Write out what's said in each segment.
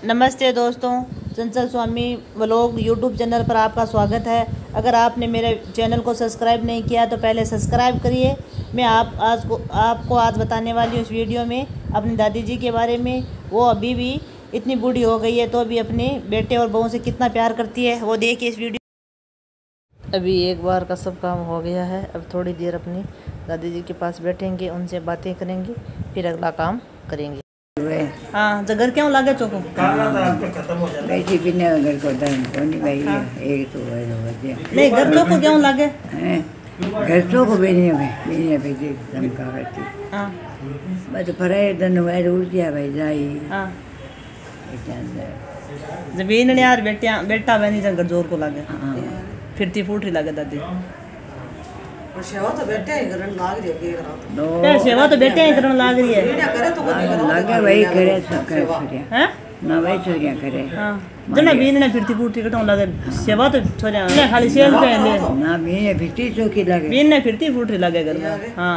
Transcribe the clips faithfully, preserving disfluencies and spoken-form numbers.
नमस्ते दोस्तों, चंचल स्वामी vlog YouTube channel पर आपका स्वागत है। अगर आपने मेरे चैनल को सब्सक्राइब नहीं किया तो पहले सब्सक्राइब करिए। मैं आप आज को आपको आज बताने वाली हूँ इस वीडियो में अपनी दादी जी के बारे में। वो अभी भी इतनी बूढ़ी हो गई है तो भी अपने बेटे और बहू से कितना प्यार करती है, वो देखिए इस वीडियो। अभी एक बार का सब काम हो गया है। अब थोड़ी देर अपनी दादी जी के पास बैठेंगे, उनसे बातें करेंगे, फिर अगला काम करेंगे। हाँ, तो घर क्यों लागे चोको? बैठी भी नहीं घर को धर्म को नहीं भाई। हाँ। एक तो है तो नहीं, घर चोको क्यों लागे? घर चोको भी नहीं भाई, नहीं भाई जी धमका करती। हाँ, बस फराए धन वायर उड़ गया भाई जाई। हाँ, इसके अंदर जमीन ने यार बेटियां बेटा बहनी जंगर जोर को लागे। हाँ फिरती फूटी लागे दादी। और सेवा तो बेटे ही करन लाग रही है के करा दो ते सेवा तो बेटे ही करन लाग रही है। बेटा करे तो कोनी करो लागे भाई करे सब करे छोरिया। हैं? ना भाई छोरिया करे। हां, जना बीन ने फिरती फूटी कटों लागे। सेवा तो छोरिया ने खाली सेल पे ले। ना बीने फिरती चौकी लागे। बीन ने फिरती फूटी लागे घर में। हां,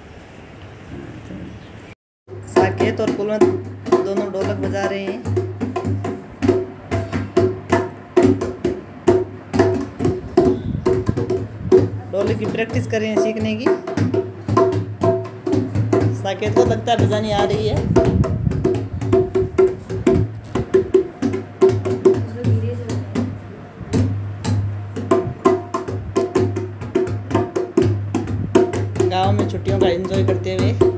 साकेत और कुलवंत दोनों ढोलक बजा रहे हैं। ढोलक की प्रैक्टिस कर रहे हैं सीखने की। साकेत को लगता है बजानी आ रही है। गांव में छुट्टियों का एंजॉय करते हुए